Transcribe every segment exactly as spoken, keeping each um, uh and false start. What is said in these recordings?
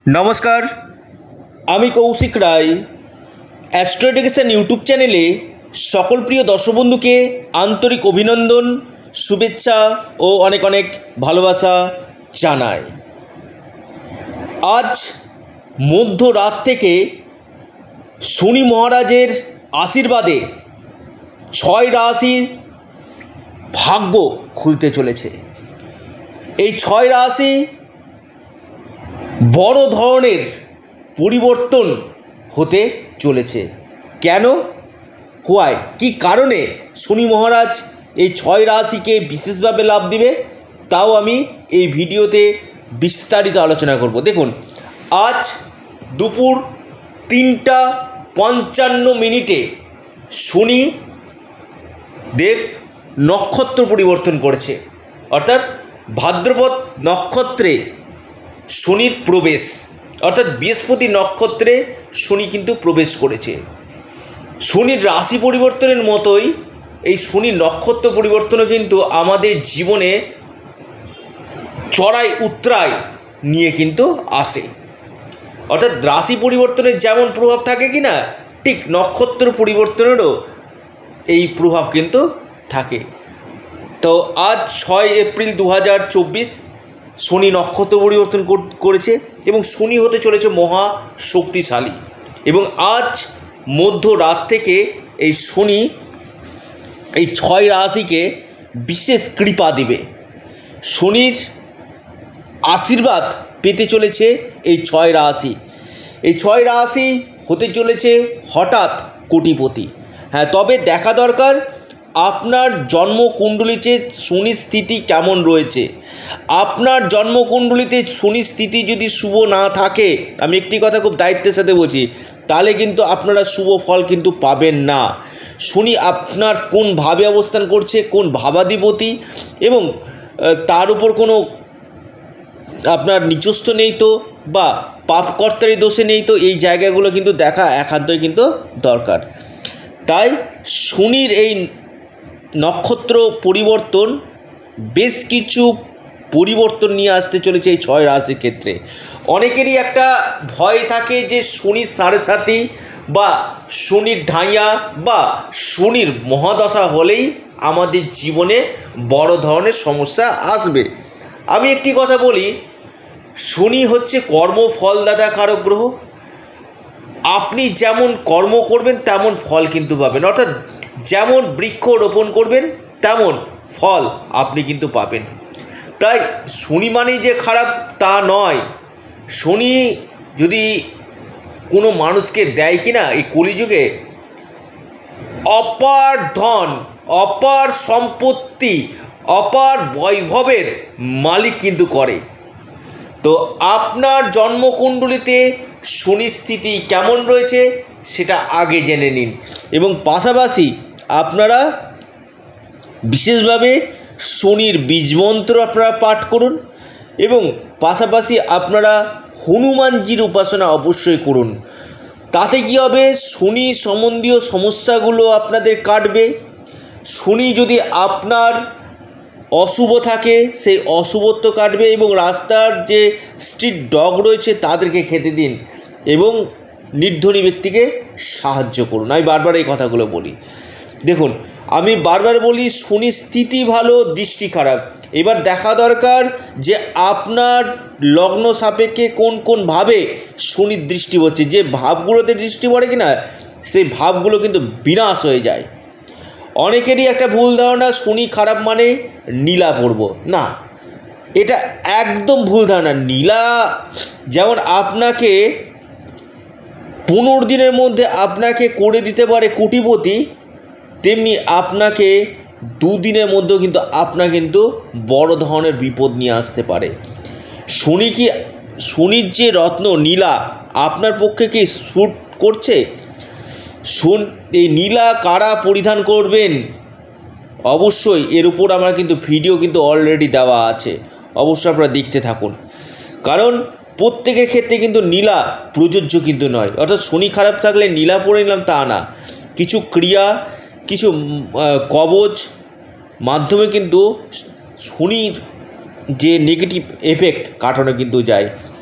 নমস্কার, আমি Koushik Roy. Astro education YouTube চ্যানেলে সকল প্রিয় দর্শক বন্ধুকে আন্তরিক অভিনন্দন, শুভেচ্ছা ও অনেক অনেক ভালোবাসা জানাই। আজ মধ্যরাত থেকে শনি মহারাজের আশীর্বাদে ছয় রাশির ভাগ্য খুলতে চলেছে। এই ছয় রাশি বড় ধরনের পরিবর্তন হতে চলেছে। কেন, হোয়াই, কি কারণে শনি মহারাজ এই ছয় রাশিকে বিশেষভাবে লাভ দিবে, তাও আমি এই ভিডিওতে বিস্তারিত আলোচনা করব। দেখুন, আজ দুপুর তিনটা পঞ্চান্ন মিনিটে শনি দেব নক্ষত্র পরিবর্তন করেছে, অর্থাৎ ভাদ্রপদ নক্ষত্রে শনির প্রবেশ, অর্থাৎ বৃহস্পতি নক্ষত্রে শনি কিন্তু প্রবেশ করেছে। শনির রাশি পরিবর্তনের মতোই এই শনি নক্ষত্র পরিবর্তনও কিন্তু আমাদের জীবনে চড়াই উতরাই নিয়ে কিন্তু আসে। অর্থাৎ রাশি পরিবর্তনের যেমন প্রভাব থাকে কি না, ঠিক নক্ষত্র পরিবর্তনেরও এই প্রভাব কিন্তু থাকে। তো আজ ছয় এপ্রিল দু হাজার চব্বিশ শনি নক্ষত্র পরিবর্তন করেছে এবং শনি হতে চলেছে মহা শক্তিশালী। এবং আজ মধ্যরাত থেকে এই শনি এই ছয় রাশিকে বিশেষ কৃপা দিবে। শনির আশীর্বাদ পেতে চলেছে এই ছয় রাশি। এই ছয় রাশি হতে চলেছে হঠাৎ কোটিপতি। হ্যাঁ, তবে দেখা দরকার আপনার জন্মকুণ্ডলিতে শনির স্থিতি কেমন রয়েছে। আপনার জন্মকুণ্ডলিতে শনির স্থিতি যদি শুভ না থাকে, আমি একটি কথা খুব দায়িত্বের সাথে বলছি, তাহলে কিন্তু আপনারা শুভ ফল কিন্তু পাবেন না। শনি আপনার কোন ভাবে অবস্থান করছে, কোন ভাবাধিপতি, এবং তার উপর কোনো আপনার নিজস্ব নেই তো বা পাপকর্তারই দোষে নেই তো, এই জায়গাগুলো কিন্তু দেখা একান্তই কিন্তু দরকার। তাই শনির এই নক্ষত্র পরিবর্তন বেশ কিছু পরিবর্তন নিয়ে আসতে চলেছে এই ছয় রাশির ক্ষেত্রে। অনেকেরই একটা ভয় থাকে যে শনির সাড়ে সাতি বা শনির ঢাইয়া বা শনির মহাদশা হলেই আমাদের জীবনে বড় ধরনের সমস্যা আসবে। আমি একটি কথা বলি, শনি হচ্ছে কর্মফলদাতা কারক গ্রহ। আপনি যেমন কর্ম করবেন তেমন ফল কিন্তু পাবেন, অর্থাৎ যেমন বৃক্ষ রোপণ করবেন তেমন ফল আপনি কিন্তু পাবেন। তাই শনি মানেই যে খারাপ তা নয়। শনি যদি কোনো মানুষকে দেয় কিনা এই কলিযুগে অপার ধন, অপার সম্পত্তি, অপার বৈভবের মালিক কিন্তু করে। তো আপনার জন্মকুণ্ডলিতে শনি স্থিতি কেমন রয়েছে সেটা আগে জেনে নিন, এবং পাশাপাশি আপনারা বিশেষভাবে শনির বীজমন্ত্র আপনারা পাঠ করুন, এবং পাশাপাশি আপনারা হনুমানজির উপাসনা অবশ্যই করুন। তাতে কী হবে, শনি সম্বন্ধীয় সমস্যাগুলো আপনাদের কাটবে। শনি যদি আপনার অশুভ থাকে, সেই অশুভত্ব কাটবে, এবং রাস্তার যে স্ট্রিট ডগ রয়েছে তাদেরকে খেতে দিন এবং নির্ধনী ব্যক্তিকে সাহায্য করুন। আমি বারবার এই কথাগুলো বলি। দেখুন, আমি বারবার বলি শনির স্থিতি ভালো, দৃষ্টি খারাপ। এবার দেখা দরকার যে আপনার লগ্ন সাপেক্ষে কোন কোন ভাবে শনির দৃষ্টি হচ্ছে। যে ভাবগুলোতে দৃষ্টি পড়ে কিনা সেই ভাবগুলো কিন্তু বিনাশ হয়ে যায়। অনেকেরই একটা ভুল ধারণা শনি খারাপ মানে নীলা পড়ব, না, এটা একদম ভুল ধারণা। নীলা যেমন আপনাকে পনেরো দিনের মধ্যে আপনাকে করে দিতে পারে কোটিপতি, তেমনি আপনাকে দুদিনের মধ্যেও কিন্তু আপনার কিন্তু বড় ধরনের বিপদ নিয়ে আসতে পারে। শনি কি, শনির যে রত্ন নীলা আপনার পক্ষে কি স্যুট করছে? শোন, এই নীলা কারা পরিধান করবেন অবশ্যই এর উপর আমরা কিন্তু ভিডিও কিন্তু অলরেডি দেওয়া আছে, অবশ্যই আপনারা দেখতে থাকুন। কারণ প্রত্যেকের ক্ষেত্রে কিন্তু নীলা প্রযোজ্য কিন্তু নয়। অর্থাৎ শনি খারাপ থাকলে নীলা পরে নিলাম তা না। কিছু ক্রিয়া, কিছু কবচ মাধ্যমে কিন্তু শনির যে নেগেটিভ এফেক্ট কাটানো কিন্তু যায়।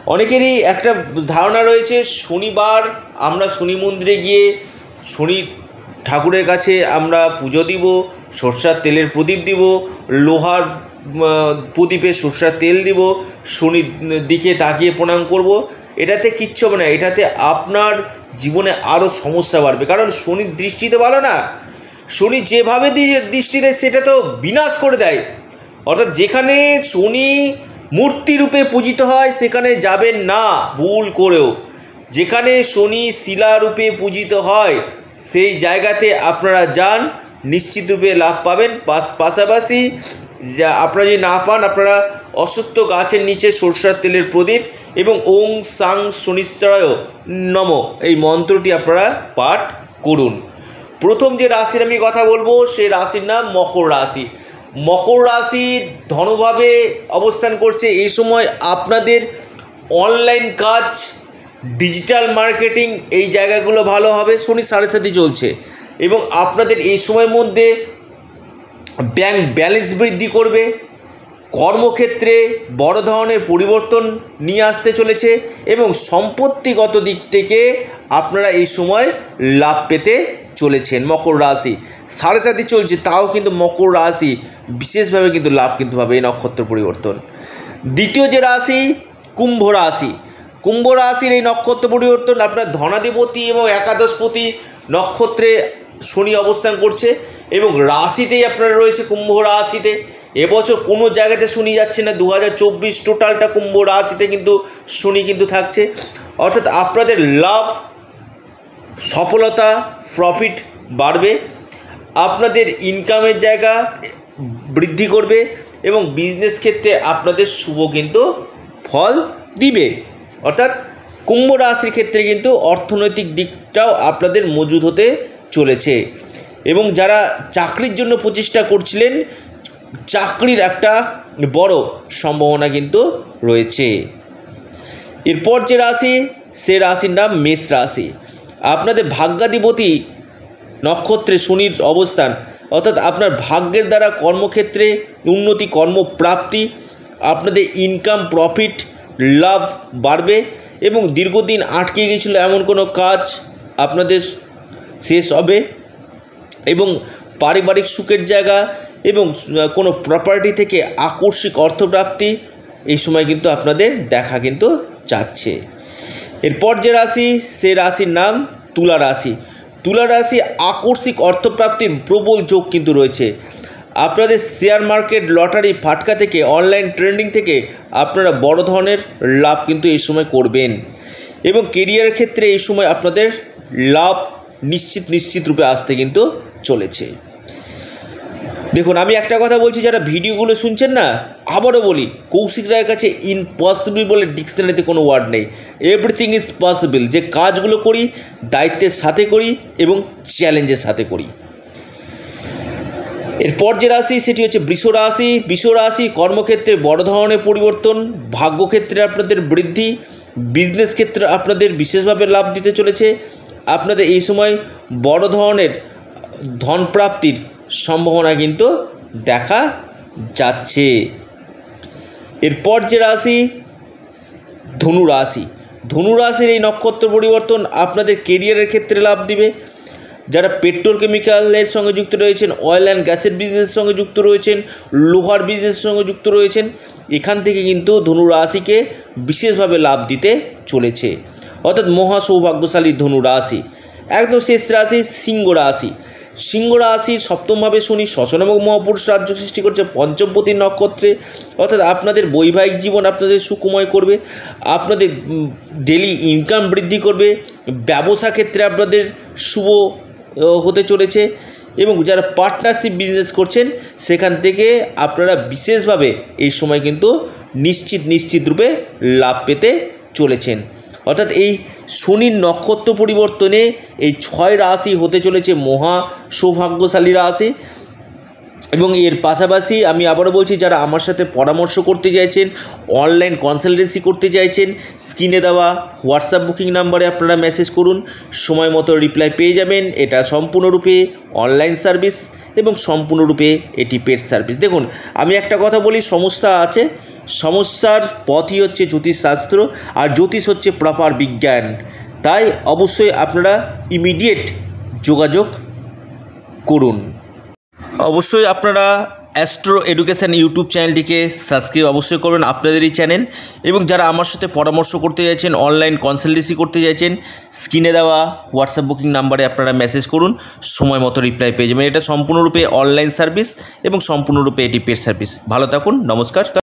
অনেকেরই একটা ধারণা রয়েছে শনিবার আমরা শনি মন্দিরে গিয়ে শনি ঠাকুরের কাছে আমরা পুজো দিব, সরষার তেলের প্রদীপ দিব, লোহার প্রদীপে সরষার তেল দিব, শনির দিকে তাকিয়ে প্রণাম করব। এটাতে কিচ্ছু হবে না, এটাতে আপনার জীবনে আরও সমস্যা বাড়বে। কারণ শনির দৃষ্টি তো ভালো না, শনি যেভাবে দৃষ্টি দেয় সেটা তো বিনাশ করে দেয়। অর্থাৎ যেখানে শনি মূর্তিরূপে পূজিত হয় সেখানে যাবেন না ভুল করেও। যেখানে শনি শিলারূপে পূজিত হয় সেই জায়গাতে আপনারা যান, নিশ্চিতরূপে লাভ পাবেন। পাশাপাশি যা আপনারা যদি না পান, আপনারা অশ্বত্থ গাছের নিচে সরষার তেলের প্রদীপ এবং ওং সাং শনিশ্চরায় নম এই মন্ত্রটি আপনারা পাঠ করুন। প্রথম যে রাশির আমি কথা বলবো সেই রাশির নাম মকর রাশি। মকর রাশি ধনভাবে অবস্থান করছে। এই সময় আপনাদের অনলাইন কাজ, ডিজিটাল মার্কেটিং এই জায়গাগুলো ভালো হবে। শনি সাড়ে সাথে চলছে এবং আপনাদের এই সময়ের মধ্যে ব্যাংক ব্যালেন্স বৃদ্ধি করবে। কর্মক্ষেত্রে বড় ধরনের পরিবর্তন নিয়ে আসতে চলেছে এবং সম্পত্তিগত দিক থেকে আপনারা এই সময় লাভ পেতে চলেছেন। মকর রাশি সাড়ে সাথে চলছে, তাও কিন্তু মকর রাশি বিশেষভাবে কিন্তু লাভ কিন্তু পাবে এই নক্ষত্র পরিবর্তন। দ্বিতীয় যে রাশি কুম্ভ রাশি। কুম্ভ রাশির এই নক্ষত্র পরিবর্তন আপনার ধনাধিপতি এবং একাদশপতি নক্ষত্রে শনি অবস্থান করছে এবং রাশিতেই আপনারা রয়েছে কুম্ভ রাশিতে। এবছর কোনো জায়গাতে শনি যাচ্ছে না, দু হাজার চব্বিশ টোটালটা কুম্ভ রাশিতে কিন্তু শনি কিন্তু থাকছে। অর্থাৎ আপনাদের লাভ, সফলতা, প্রফিট বাড়বে, আপনাদের ইনকামের জায়গা বৃদ্ধি করবে এবং বিজনেস ক্ষেত্রে আপনাদের শুভ কিন্তু ফল দিবে। অর্থাৎ কুম্ভ রাশির ক্ষেত্রে কিন্তু অর্থনৈতিক দিকটাও আপনাদের মজুদ হতে চলেছে এবং যারা চাকরির জন্য প্রচেষ্টা করছিলেন চাকরির একটা বড় সম্ভাবনা কিন্তু রয়েছে। এরপর যে রাশি সে রাশির নাম মেষ রাশি। আপনাদের ভাগ্যাধিপতি নক্ষত্রে শনির অবস্থান, অর্থাৎ আপনার ভাগ্যের দ্বারা কর্মক্ষেত্রে উন্নতি, কর্মপ্রাপ্তি, আপনাদের ইনকাম, প্রফিট, লাভ বাড়বে এবং দীর্ঘদিন আটকে গিয়েছিল এমন কোনো কাজ আপনাদের শেষ হবে এবং পারিবারিক সুখের জায়গা এবং কোনো প্রপার্টি থেকে আকস্মিক অর্থপ্রাপ্তি এই সময় কিন্তু আপনাদের দেখা কিন্তু যাচ্ছে। এরপর যে রাশি সে রাশির নাম তুলা রাশি। তুলা রাশি আকস্মিক অর্থপ্রাপ্তির প্রবল যোগ কিন্তু রয়েছে। আপনাদের শেয়ার মার্কেট, লটারি, ফাটকা থেকে, অনলাইন ট্রেডিং থেকে আপনারা বড় ধরনের লাভ কিন্তু এই সময় করবেন এবং কেরিয়ারের ক্ষেত্রে এই সময় আপনাদের লাভ নিশ্চিত নিশ্চিত রূপে আসতে কিন্তু চলেছে। দেখুন, আমি একটা কথা বলছি, যারা ভিডিওগুলো শুনছেন না, আবারও বলি, কৌশিক রায়ের কাছে ইম্পসিবল বলে ডিকশনারিতে কোনো ওয়ার্ড নেই। Everything is possible. যে কাজগুলো করি দায়িত্বের সাথে করি এবং চ্যালেঞ্জের সাথে করি। এরপর যে রাশি সেটি হচ্ছে বৃষ রাশি। বৃষ রাশি কর্মক্ষেত্রে বড় ধরনের পরিবর্তন, ভাগ্যক্ষেত্রে আপনাদের বৃদ্ধি, বিজনেস ক্ষেত্রে আপনাদের বিশেষভাবে লাভ দিতে চলেছে। আপনাদের এই সময় বড় ধরনের ধন প্রাপ্তির সম্ভাবনা কিন্তু দেখা যাচ্ছে। এরপর যে রাশি ধনু রাশি। ধনু রাশির এই নক্ষত্র পরিবর্তন আপনাদের কেরিয়ারের ক্ষেত্রে লাভ দিবে। যারা পেট্রোকেমিক্যালের সঙ্গে যুক্ত রয়েছেন, অয়েল অ্যান্ড গ্যাসের বিজনেসের সঙ্গে যুক্ত রয়েছেন, লোহার বিজনেসের সঙ্গে যুক্ত রয়েছেন, এখান থেকে কিন্তু ধনু রাশিকে বিশেষভাবে লাভ দিতে চলেছে। অর্থাৎ মহা সৌভাগ্যশালী ধনু রাশি। একদম শেষ রাশি সিংহ রাশি। সিংহ রাশির সপ্তমভাবে শনি ষষ্ঠনামক মহাপুরুষ রাজ্য সৃষ্টি করছে পঞ্চমপতি নক্ষত্রে। অর্থাৎ আপনাদের বৈবাহিক জীবন আপনাদের সুখময় করবে, আপনাদের ডেলি ইনকাম বৃদ্ধি করবে, ব্যবসা ক্ষেত্রে আপনাদের শুভ হতে চলেছে এবং যারা পার্টনারশিপ বিজনেস করছেন সেখান থেকে আপনারা বিশেষভাবে এই সময় কিন্তু নিশ্চিত নিশ্চিত রূপে লাভ পেতে চলেছেন। অর্থাৎ এই শনির নক্ষত্র পরিবর্তনে এই ছয় রাশি হতে চলেছে মহা সৌভাগ্যশালী রাশি। এবং এর পাশাপাশি আমি আবারও বলছি, যারা আমার সাথে পরামর্শ করতে চাইছেন, অনলাইন কনসালটেন্সি করতে চাইছেন, স্ক্রিনে দেওয়া হোয়াটসঅ্যাপ বুকিং নাম্বারে আপনারা মেসেজ করুন, সময় মতো রিপ্লাই পেয়ে যাবেন। এটা সম্পূর্ণরূপে অনলাইন সার্ভিস এবং সম্পূর্ণরূপে এটি পেড সার্ভিস। দেখুন, আমি একটা কথা বলি, সমস্যা আছে সমস্যার পথই হচ্ছে জ্যোতিষশাস্ত্র, আর জ্যোতিষ হচ্ছে প্রপার বিজ্ঞান। তাই অবশ্যই আপনারা ইমিডিয়েট যোগাযোগ করুন। অবশ্যই আপনারা অ্যাস্ট্রো এডুকেশান ইউটিউব চ্যানেলটিকে সাবস্ক্রাইব অবশ্যই করবেন, আপনাদেরই চ্যানেল। এবং যারা আমার সাথে পরামর্শ করতে চাইছেন, অনলাইন কনসালটেন্সি করতে চাইছেন, স্ক্রিনে দেওয়া হোয়াটসঅ্যাপ বুকিং নাম্বারে আপনারা মেসেজ করুন, সময় মতো রিপ্লাই পেয়ে যাবেন। এটা সম্পূর্ণরূপে অনলাইন সার্ভিস এবং সম্পূর্ণরূপে এটি পেড সার্ভিস। ভালো থাকুন, নমস্কার।